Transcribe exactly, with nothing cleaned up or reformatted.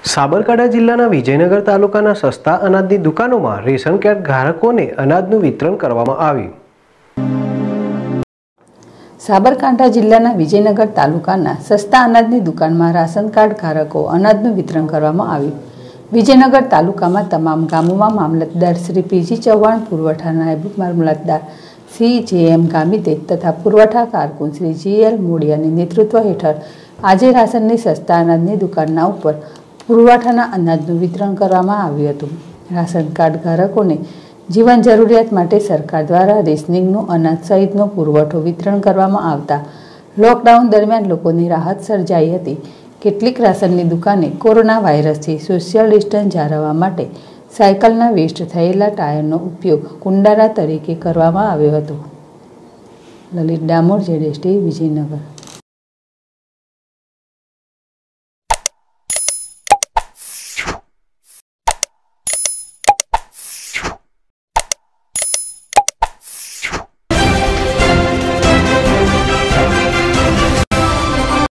સાબરકાંઠા જિલ્લાના વિજયનગર તાલુકાના સસ્તા અનાજની દુકાનોમાં રેશન કાર્ડ ધારકોને અનાજનું વિતરણ કરવામાં આવ્યું. સાબરકાંઠા જિલ્લાના વિજયનગર તાલુકાના સસ્તા અનાજની દુકાનમાં રાશન કાર્ડ ધારકો અનાજનું વિતરણ કરવામાં આવ્યું. વિજયનગર તાલુકામાં તમામ ગામોમાં મામલતદાર શ્રી પીજી ચૌહાણ, પુરવઠા નાયબ મામલતદાર સી જે એમ ગામિતે તથા પુરવઠા કારકુન શ્રી જી એલ મોડિયાની નેતૃત્વ હેઠળ આજે રાશનની સસ્તા અનાજની દુકાનના ઉપર પુરવઠાના અનાજનું વિતરણ કરવામાં આવ્યું હતું. રાશન કાર્ડ ધારકોને જીવન જરૂરિયાત માટે સરકાર દ્વારા રેશનિંગનું અનાજ સહિતનો પુરવઠો વિતરણ કરવામાં આવતા લોકડાઉન દરમિયાન લોકોની રાહત સર્જાઈ હતી. કેટલીક રાશનની દુકાને કોરોના વાયરસથી સોશિયલ ડિસ્ટન્સ જાળવવા માટે સાયકલના વેસ્ટ થયેલા ટાયરનો ઉપયોગ કુંડારા તરીકે કરવામાં આવ્યો હતો. લલિત ડામોર, જેડેશ ટીવી, વિજયનગર.